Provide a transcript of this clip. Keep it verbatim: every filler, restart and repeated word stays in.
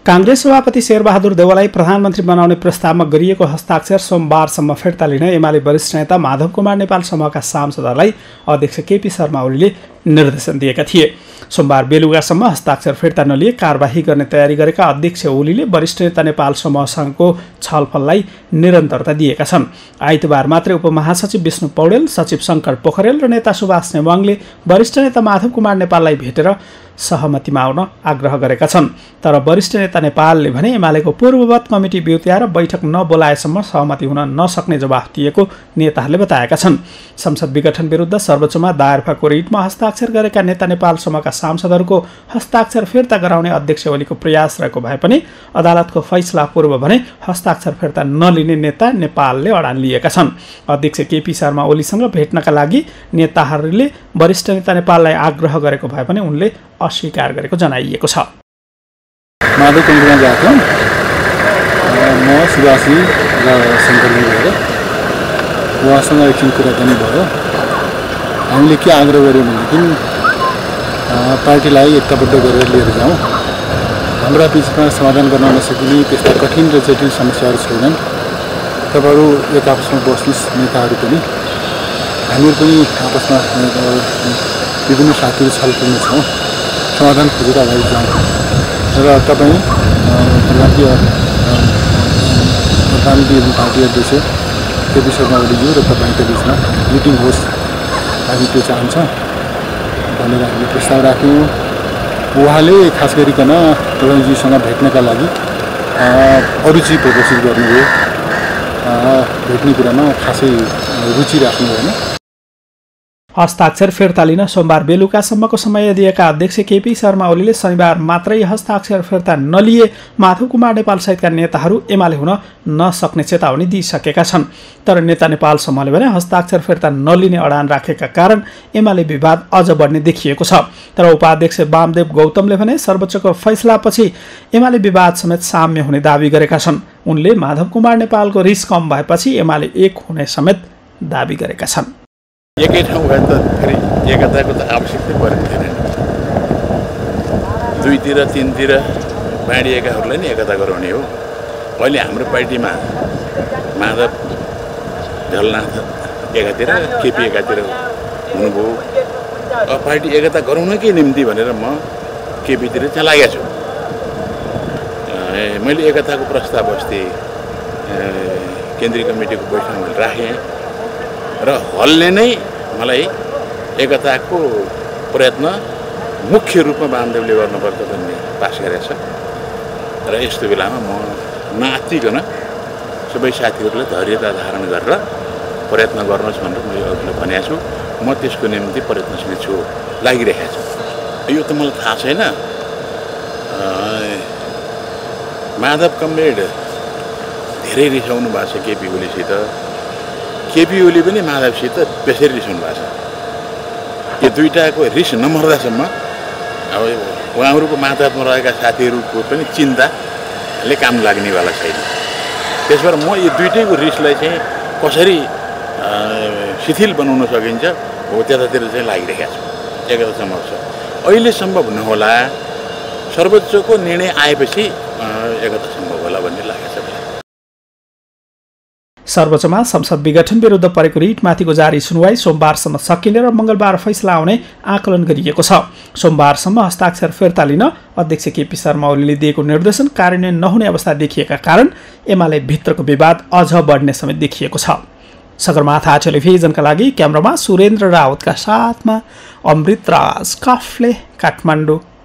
कांग्रेस सभापति शेरबहादुर देउवालाई प्रधानमन्त्री बनाउने प्रस्तावमा गरिएको हस्ताक्षर सोमबारसम्म फिर्ता लिन एमाले वरिष्ठ नेता माधव कुमार नेपाल समूहका सांसदहरूलाई अध्यक्ष केपी शर्मा ओलीले निर्देशन दिएका थिए। सोमबार बेलुकासम्म हस्ताक्षर फिर्ता नलिए कारबाही गर्ने तयारी गरेका अध्यक्ष ओलीले वरिष्ठ नेता नेपाल समूहसँगको छलफललाई निरन्तरता दिएका छन्। आइतबार मात्रै उपमहासचिव विष्णु पौडेल, सचिव शङ्कर पोखरेल र नेता सुभाष नेवाङले वरिष्ठ नेता माधव कुमार नेपाललाई भेटेर सहमतिमा आउन आग्रह गरेका छन्। तर वरिष्ठ नेता नेपालले भने एमालेको पूर्ववत कमिटी बिउत्याएर बैठक नबोलाएसम्म सहमति हुन नसक्ने जवाफ दिएको नेताहरूले बताएका छन्। संसद विघटन विरुद्ध सर्वोच्चमा दायर भएको रिटमा हस्ताक्षर गरेका नेता नेपाल समूहका सांसदहरूको हस्ताक्षर फिर्ता गराउने अध्यक्ष ओलीको प्रयास रहेको भए पनि अदालतको फैसला पूर्व भने हस्ताक्षर फिर्ता नलिने नेता नेपालले अडान लिएका छन्। अध्यक्ष केपी शर्मा ओलीसँग भेट्नका लागि नेताहरूले वरिष्ठ नेता नेपाललाई आग्रह गरेको भए पनि उनले अस्वीकार गरेको जनाइएको छ। माधव केन्द्रमा गएको म सुभाषी र शङ्करजी भएर उहाँसँग एकछिन कुराकानी भयो। हामीले के आग्रह गऱ्यौँ भनेदेखि पार्टीलाई एकताबद्ध गरेर लिएर जाउँ। हाम्रा बिचमा समाधान गर्न नसकिने त्यस्ता कठिन र जटिल समस्याहरू छैनन्। तपाईँहरू एक आपसमा बस्नुहोस्, नेताहरू पनि हामीहरू पनि आपसमा विभिन्न साथीहरू छलफलमा छौँ, समाधान खोजेर अगाडि जाउँ र तपाईँ राष्ट्रिय प्रधानमन्त्री पार्टी अध्यक्ष केपी शर्मा ओलीज्यू र तपाईँको बिचमा मिटिङ होस्, हामी त्यो चाहन्छ भनेर हामीले प्रस्ताव राख्यौँ। उहाँले खास गरिकन प्रधानमन्त्रीसँग भेट्नका लागि अरुचि प्रदर्शित गर्नुभयो। भेट्ने कुरामा खासै रुचि राख्नु भएन। हस्ताक्षर फिर्ता लिन सोमबार बेलुकासम्मको समय दिएका अध्यक्ष केपी शर्मा ओलीले शनिबार मात्रै हस्ताक्षर फिर्ता नलिए माधव कुमार नेपाल सहितका नेताहरू एमाले हुन नसक्ने चेतावनी दिइसकेका छन्। तर नेता नेपाल समूहले भने हस्ताक्षर फिर्ता नलिने अडान राखेका कारण एमाले विवाद अझ बढ्ने देखिएको छ। तर उपाध्यक्ष वामदेव गौतमले भने सर्वोच्चको फैसलापछि एमाले विवाद समेत साम्य हुने दावी गरेका छन्। उनले माधव कुमार नेपालको रिस कम भएपछि एमाले एक हुने समेत दावी गरेका छन्। एकै ठाउँ भए त फेरि एकताको त आवश्यकता परेको थिएन। दुईतिर तिनतिर बाँडिएकाहरूलाई नि एकता गराउने हो। अहिले हाम्रो पार्टीमा माधव झलनाथ एकातिर, केपी एकातिर हुनुभयो। अब पार्टी एकता गराउनकै निम्ति भनेर म केपीतिर चाहिँ लागेको छु। मैले एकताको प्रस्ताव अस्ति केन्द्रीय कमिटीको बैठकमा राखेँ र हलले नै मलाई एकताको प्रयत्न मुख्य रूपमा वामदेवले गर्नुपर्छ भन्ने पास गरेछ। र यस्तो बेलामा म नातिकन सबै साथीहरूलाई धैर्यता धारण गरेर प्रयत्न गर्नुहोस् भनेर मैले अरूलाई भनेको छु। म त्यसको निम्ति प्रयत्नशील छु, लागिरहेको छु। यो त मलाई थाहा छैन। माधव कमरेड धेरै रिसाउनु भएको छ केपी ओलीसित। केपी ओली पनि माधवसित बेसरी रिसाउनु भएको छ। यो दुईटाको रिस नमर्दासम्म अब उहाँहरूको मातामा रहेका साथीहरूको पनि चिन्ताले काम लाग्नेवाला छैन। त्यसबाट म यो दुइटैको रिसलाई चाहिँ कसरी शिथिल बनाउन सकिन्छ हो त्यतातिर चाहिँ लागिरहेको छु। एकता सम्भव छ, अहिले सम्भव नहोला, सर्वोच्चको निर्णय आएपछि एकता सम्भव होला भन्ने लागेको छ। सर्वोच्चमा संसद विघटन विरुद्ध परेको रिटमाथिको जारी सुनवाई सोमबारसम्म सकिने र मङ्गलबार फैसला आउने आकलन गरिएको छ। सोमबारसम्म हस्ताक्षर फिर्ता लिन अध्यक्ष केपी शर्मा ओलीले दिएको निर्देशन कार्यान्वयन नहुने अवस्था देखिएका कारण एमाले भित्रको विवाद अझ बढ्ने समेत देखिएको छ। सगरमाथा टेलिभिजनका लागि क्यामेरामा सुरेन्द्र राउतका साथमा अमृत राज काफले, काठमाडौँ।